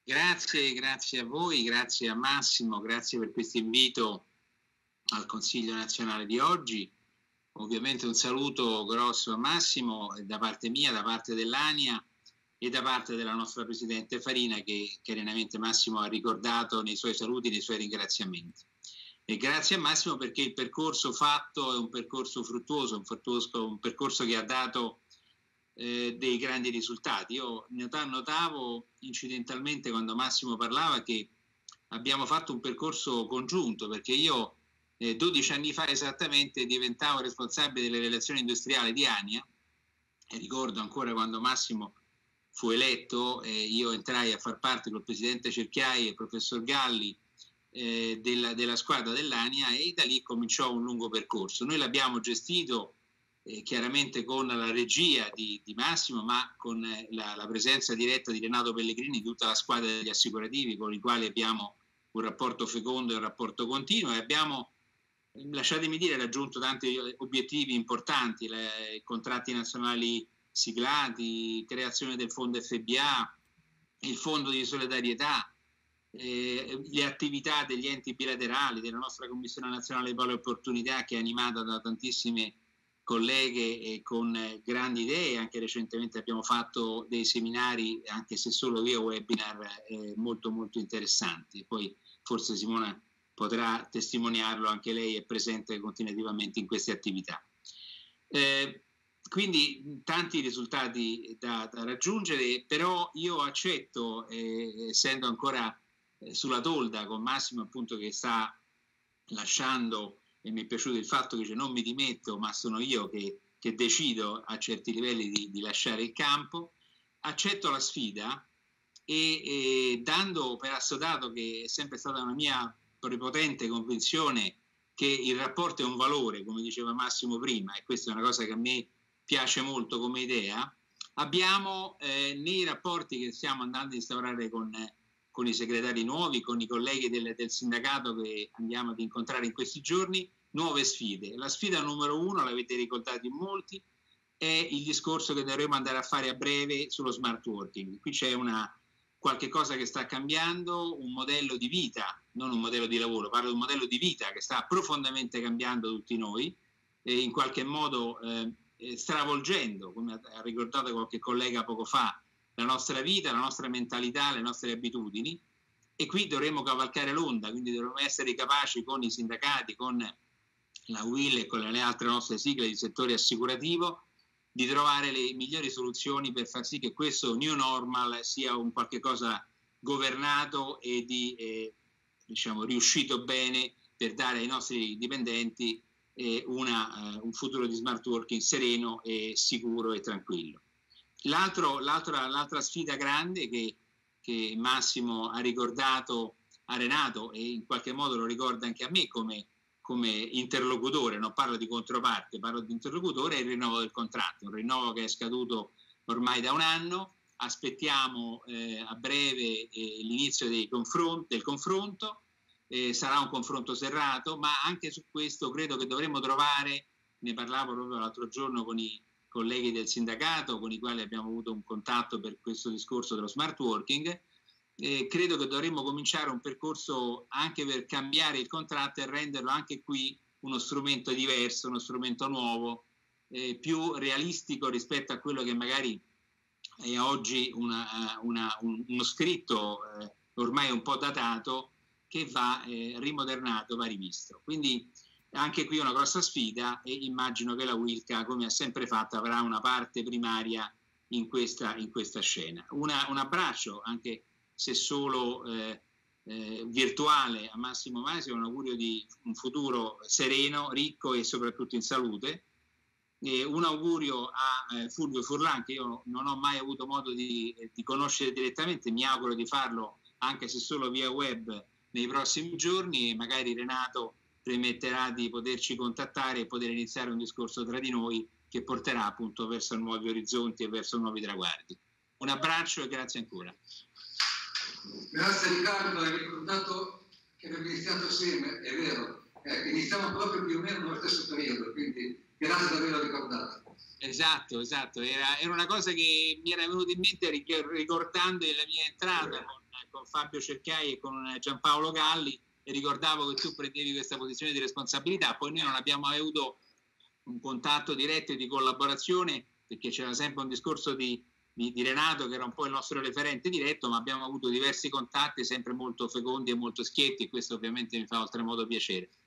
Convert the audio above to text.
Grazie a voi, grazie a Massimo, grazie per questo invito al Consiglio nazionale di oggi. Ovviamente un saluto grosso a Massimo da parte mia, da parte dell'ANIA e da parte della nostra Presidente Farina, che chiaramente Massimo ha ricordato nei suoi saluti, nei suoi ringraziamenti. E grazie a Massimo perché il percorso fatto è un percorso fruttuoso, un percorso che ha dato dei grandi risultati. Io notavo incidentalmente quando Massimo parlava che abbiamo fatto un percorso congiunto, perché io 12 anni fa esattamente diventavo responsabile delle relazioni industriali di ANIA e ricordo ancora quando Massimo fu eletto, io entrai a far parte col presidente Cerchiai e il professor Galli della squadra dell'ANIA, e da lì cominciò un lungo percorso. Noi l'abbiamo gestito chiaramente con la regia di Massimo, ma con la presenza diretta di Renato Pellegrini, tutta la squadra degli assicurativi con i quali abbiamo un rapporto fecondo e un rapporto continuo, e abbiamo, lasciatemi dire, raggiunto tanti obiettivi importanti, i contratti nazionali siglati, creazione del fondo FBA, il fondo di solidarietà, le attività degli enti bilaterali, della nostra Commissione Nazionale di Pari Opportunità, che è animata da tantissime colleghe e con grandi idee. Anche recentemente abbiamo fatto dei seminari, anche se solo via webinar, molto molto interessanti. Poi forse Simona potrà testimoniarlo, anche lei è presente continuativamente in queste attività. Quindi tanti risultati da raggiungere, però io accetto, essendo ancora sulla tolda con Massimo, appunto, che sta lasciando, e mi è piaciuto il fatto che dice non mi dimetto, ma sono io che decido a certi livelli di lasciare il campo. Accetto la sfida e dando per assodato che è sempre stata una mia prepotente convinzione che il rapporto è un valore, come diceva Massimo prima, e questa è una cosa che a me piace molto come idea, abbiamo nei rapporti che stiamo andando a instaurare con i segretari nuovi, con i colleghi del sindacato che andiamo ad incontrare in questi giorni, nuove sfide. La sfida numero uno, l'avete ricordato in molti, è il discorso che dovremo andare a fare a breve sullo smart working. Qui c'è qualche cosa che sta cambiando, un modello di vita, non un modello di lavoro, parlo di un modello di vita che sta profondamente cambiando tutti noi, e in qualche modo stravolgendo, come ha ricordato qualche collega poco fa, la nostra vita, la nostra mentalità, le nostre abitudini. E qui dovremo cavalcare l'onda, quindi dovremo essere capaci con i sindacati, con la UIL e con le altre nostre sigle di settore assicurativo, di trovare le migliori soluzioni per far sì che questo new normal sia un qualche cosa governato e diciamo riuscito bene, per dare ai nostri dipendenti un futuro di smart working sereno e sicuro e tranquillo. L'altra sfida grande che Massimo ha ricordato a Renato, e in qualche modo lo ricorda anche a me come interlocutore, non parlo di controparte, parlo di interlocutore, è il rinnovo del contratto, un rinnovo che è scaduto ormai da un anno. Aspettiamo a breve l'inizio del confronto, sarà un confronto serrato, ma anche su questo credo che dovremo trovare, ne parlavo proprio l'altro giorno con i colleghi del sindacato con i quali abbiamo avuto un contatto per questo discorso dello smart working, credo che dovremmo cominciare un percorso anche per cambiare il contratto e renderlo anche qui uno strumento diverso, uno strumento nuovo, più realistico rispetto a quello che magari è oggi uno scritto ormai un po' datato, che va rimodernato, va rivisto. Quindi anche qui una grossa sfida, e immagino che la Wilca, come ha sempre fatto, avrà una parte primaria in questa scena. Un abbraccio, anche se solo virtuale, a Massimo Masi, un augurio di un futuro sereno, ricco e soprattutto in salute. Un augurio a Fulvio Furlan, che io non ho mai avuto modo di conoscere direttamente, mi auguro di farlo anche se solo via web nei prossimi giorni, e magari Renato permetterà di poterci contattare e poter iniziare un discorso tra di noi che porterà appunto verso nuovi orizzonti e verso nuovi traguardi. Un abbraccio e grazie ancora. Grazie Riccardo, hai ricordato che abbiamo iniziato assieme, è vero, iniziamo proprio più o meno nello stesso periodo, quindi grazie di averlo ricordato. Esatto, era una cosa che mi era venuta in mente ricordando la mia entrata con con Fabio Cerchiai e con Giampaolo Galli, e ricordavo che tu prendevi questa posizione di responsabilità. Poi noi non abbiamo avuto un contatto diretto e di collaborazione, perché c'era sempre un discorso di Renato, che era un po' il nostro referente diretto, ma abbiamo avuto diversi contatti sempre molto fecondi e molto schietti, e questo ovviamente mi fa oltremodo piacere.